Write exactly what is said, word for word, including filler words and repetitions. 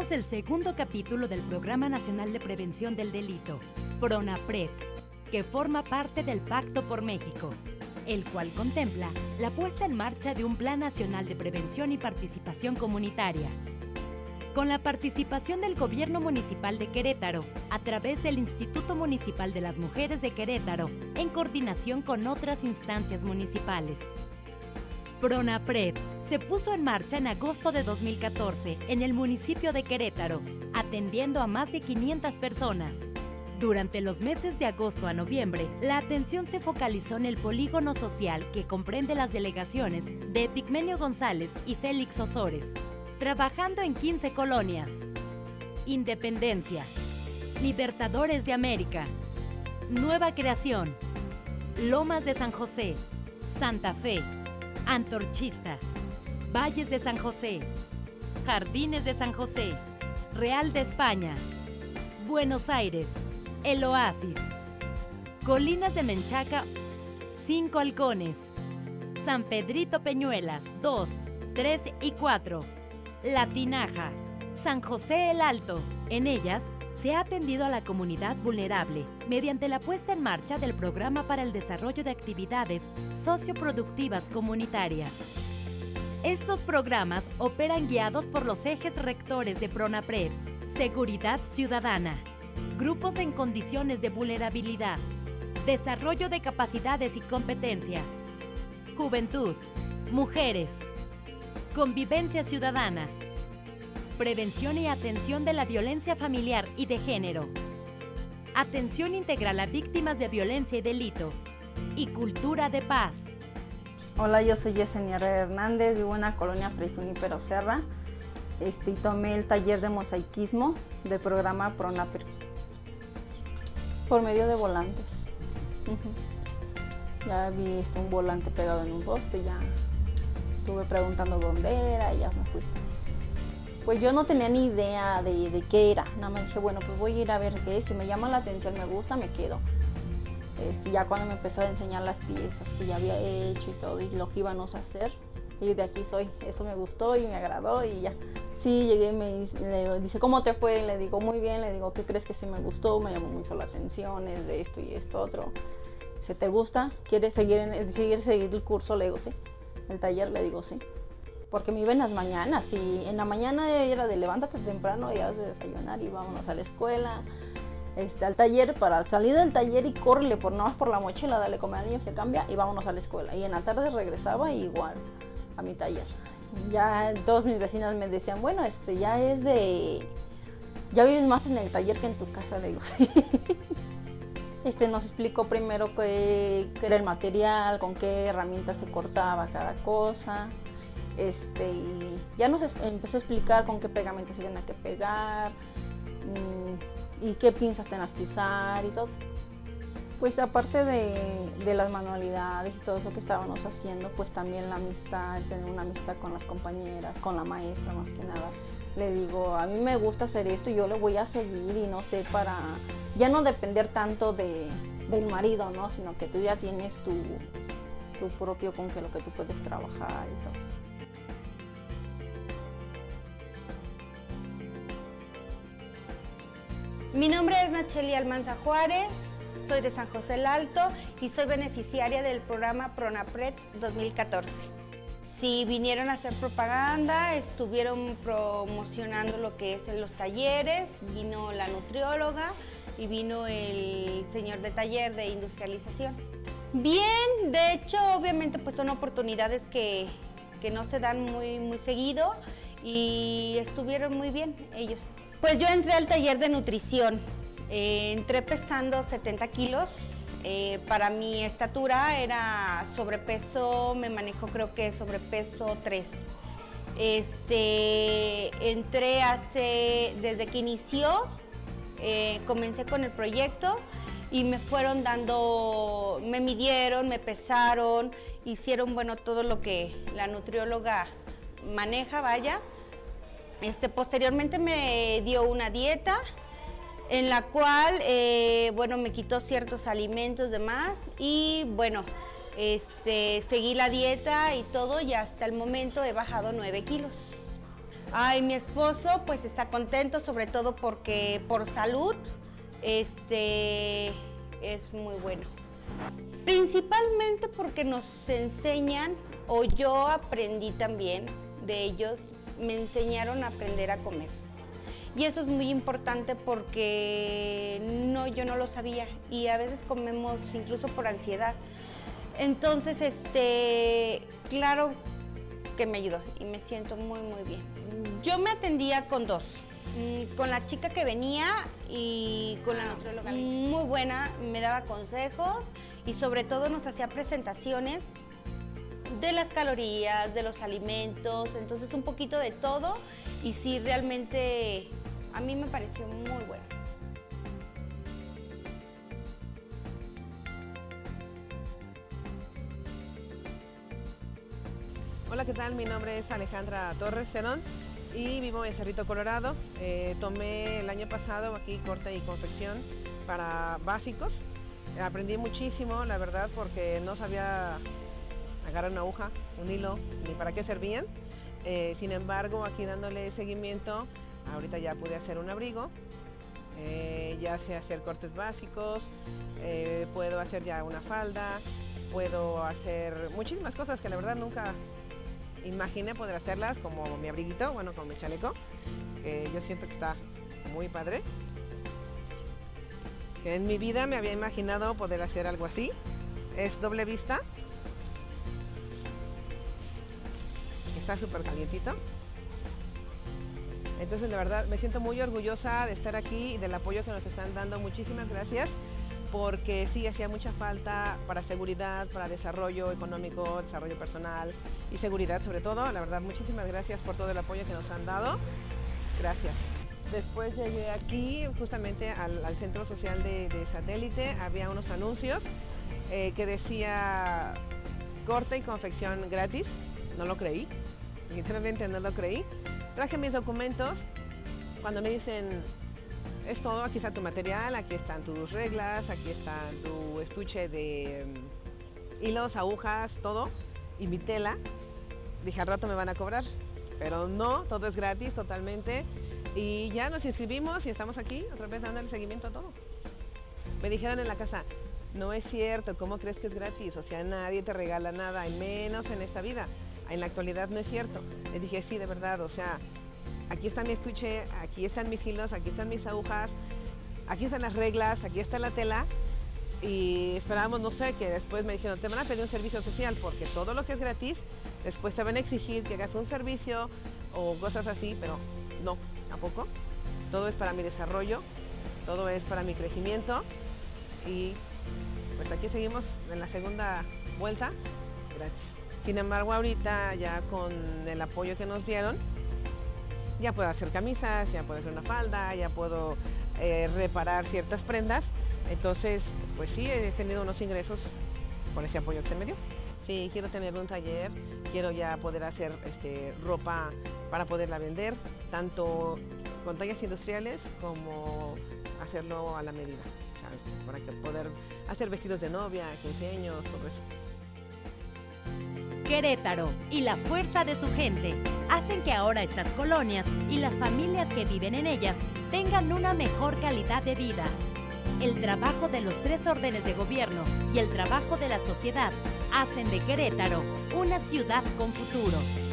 presentamos el segundo capítulo del Programa Nacional de Prevención del Delito, PRONAPRED, que forma parte del Pacto por México, el cual contempla la puesta en marcha de un Plan Nacional de Prevención y Participación Comunitaria, con la participación del Gobierno Municipal de Querétaro, a través del Instituto Municipal de las Mujeres de Querétaro, en coordinación con otras instancias municipales. PRONAPRED se puso en marcha en agosto de dos mil catorce en el municipio de Querétaro, atendiendo a más de quinientas personas. Durante los meses de agosto a noviembre, la atención se focalizó en el polígono social que comprende las delegaciones de Epigmenio González y Félix Osores, trabajando en quince colonias: Independencia, Libertadores de América, Nueva Creación, Lomas de San José, Santa Fe, Antorchista, Valles de San José, Jardines de San José, Real de España, Buenos Aires, El Oasis, Colinas de Menchaca, Cinco Halcones, San Pedrito Peñuelas, dos, tres y cuatro, La Tinaja, San José el Alto. En ellas se ha atendido a la comunidad vulnerable mediante la puesta en marcha del Programa para el Desarrollo de Actividades Socioproductivas Comunitarias. Estos programas operan guiados por los ejes rectores de PRONAPRED: Seguridad Ciudadana, Grupos en Condiciones de Vulnerabilidad, Desarrollo de Capacidades y Competencias, Juventud, Mujeres, Convivencia Ciudadana, Prevención y Atención de la Violencia Familiar y de Género, Atención Integral a Víctimas de Violencia y Delito, y Cultura de Paz. Hola, yo soy Yesenia Hernández, vivo en la colonia Fray Junípero Serra, este, y tomé el taller de mosaicismo del programa PRONAPRED por medio de volantes. Uh-huh. Ya vi este, un volante pegado en un poste, ya estuve preguntando dónde era y ya me fui. Pues yo no tenía ni idea de, de qué era, nada más dije, bueno, pues voy a ir a ver qué es, si me llama la atención, me gusta, me quedo. Este, ya cuando me empezó a enseñar las piezas que ya había hecho y todo, y lo que íbamos a hacer, y de aquí soy, eso me gustó y me agradó y ya. Sí, llegué y me le dice, ¿cómo te fue? Le digo, muy bien, le digo, ¿qué crees que sí me gustó? Me llamó mucho la atención, es de esto y esto otro. ¿Se te gusta? ¿Quieres seguir, en, seguir, seguir el curso? Le digo, sí. El taller, le digo, sí. Porque me iba en las mañanas y en la mañana era de levántate temprano y haz de desayunar y vámonos a la escuela, este, al taller, para salir del taller y córrele por nada más por la mochila, dale comer al niño, se cambia y vámonos a la escuela. Y en la tarde regresaba igual a mi taller. Ya todos mis vecinas me decían, bueno, este ya es de, ya vives más en el taller que en tu casa, le digo, sí. Este, nos explicó primero qué, qué era el material, con qué herramientas se cortaba cada cosa. Este, y ya nos empezó a explicar con qué pegamentos se tenía que pegar mmm, y qué pinzas tenías que usar y todo. Pues aparte de, de las manualidades y todo eso que estábamos haciendo, pues también la amistad, tener una amistad con las compañeras, con la maestra más que nada. Le digo, a mí me gusta hacer esto y yo le voy a seguir y no sé, para ya no depender tanto de, del marido, ¿no? Sino que tú ya tienes tu, tu propio con que lo que tú puedes trabajar y todo. Mi nombre es Nacheli Almanza Juárez, soy de San José el Alto y soy beneficiaria del programa PRONAPRED dos mil catorce. Sí, vinieron a hacer propaganda, estuvieron promocionando lo que es en los talleres, vino la nutrióloga y vino el señor de taller de industrialización. Bien, de hecho, obviamente pues son oportunidades que, que no se dan muy, muy seguido y estuvieron muy bien ellos. Pues yo entré al taller de nutrición, eh, entré pesando setenta kilos, eh, para mi estatura era sobrepeso, me manejo creo que sobrepeso tres. Este, entré hace, desde que inició, eh, comencé con el proyecto y me fueron dando, me midieron, me pesaron, hicieron bueno todo lo que la nutrióloga maneja, vaya. Este, posteriormente me dio una dieta en la cual, eh, bueno, me quitó ciertos alimentos demás y bueno, este, seguí la dieta y todo y hasta el momento he bajado nueve kilos. Ay, mi esposo pues está contento, sobre todo porque por salud este, es muy bueno. Principalmente porque nos enseñan, o yo aprendí también de ellos, me enseñaron a aprender a comer. Y eso es muy importante porque no, yo no lo sabía y a veces comemos incluso por ansiedad. Entonces, este, claro que me ayudó y me siento muy, muy bien. Yo me atendía con dos, con la chica que venía y con la nutrióloga. Muy buena, me daba consejos y sobre todo nos hacía presentaciones de las calorías, de los alimentos, entonces un poquito de todo y sí, realmente a mí me pareció muy bueno. Hola, ¿qué tal? Mi nombre es Alejandra Torres Cerón y vivo en Cerrito, Colorado. Eh, tomé el año pasado aquí corte y confección para básicos. Aprendí muchísimo, la verdad, porque no sabía agarrar una aguja, un hilo, ni para qué servían. Eh, sin embargo, aquí dándole seguimiento, ahorita ya pude hacer un abrigo, eh, ya sé hacer cortes básicos, eh, puedo hacer ya una falda, puedo hacer muchísimas cosas que la verdad nunca imaginé poder hacerlas, como mi abriguito, bueno, con mi chaleco, que yo siento que está muy padre. Que en mi vida me había imaginado poder hacer algo así. Es doble vista. Está súper calientito. Entonces, la verdad, me siento muy orgullosa de estar aquí y del apoyo que nos están dando. Muchísimas gracias, porque sí hacía mucha falta para seguridad, para desarrollo económico, desarrollo personal y seguridad sobre todo. La verdad, muchísimas gracias por todo el apoyo que nos han dado. Gracias. Después llegué aquí justamente al, al centro social de, de Satélite. Había unos anuncios eh, que decía corte y confección gratis. No lo creí, sinceramente no lo creí. Traje mis documentos. Cuando me dicen, es todo, aquí está tu material, aquí están tus reglas, aquí está tu estuche de um, hilos, agujas, todo, y mi tela, dije al rato me van a cobrar, pero no, todo es gratis totalmente. Y ya nos inscribimos y estamos aquí, otra vez dando el seguimiento a todo. Me dijeron en la casa, no es cierto, ¿cómo crees que es gratis? O sea, nadie te regala nada, y menos en esta vida. En la actualidad no es cierto. Le dije, sí, de verdad, o sea, aquí está mi estuche, aquí están mis hilos, aquí están mis agujas, aquí están las reglas, aquí está la tela. Y esperábamos, no sé, que después me dijeron, te van a pedir un servicio social, porque todo lo que es gratis, después te van a exigir que hagas un servicio o cosas así, pero no, tampoco. Todo es para mi desarrollo, todo es para mi crecimiento y pues aquí seguimos en la segunda vuelta, gracias. Sin embargo, ahorita ya con el apoyo que nos dieron, ya puedo hacer camisas, ya puedo hacer una falda, ya puedo eh, reparar ciertas prendas. Entonces, pues sí, he tenido unos ingresos con ese apoyo que se me dio. Sí, quiero tener un taller, quiero ya poder hacer este, ropa para poderla vender, tanto con tallas industriales como hacerlo a la medida, o sea, para que poder hacer vestidos de novia, quince años, todo eso. Querétaro y la fuerza de su gente hacen que ahora estas colonias y las familias que viven en ellas tengan una mejor calidad de vida. El trabajo de los tres órdenes de gobierno y el trabajo de la sociedad hacen de Querétaro una ciudad con futuro.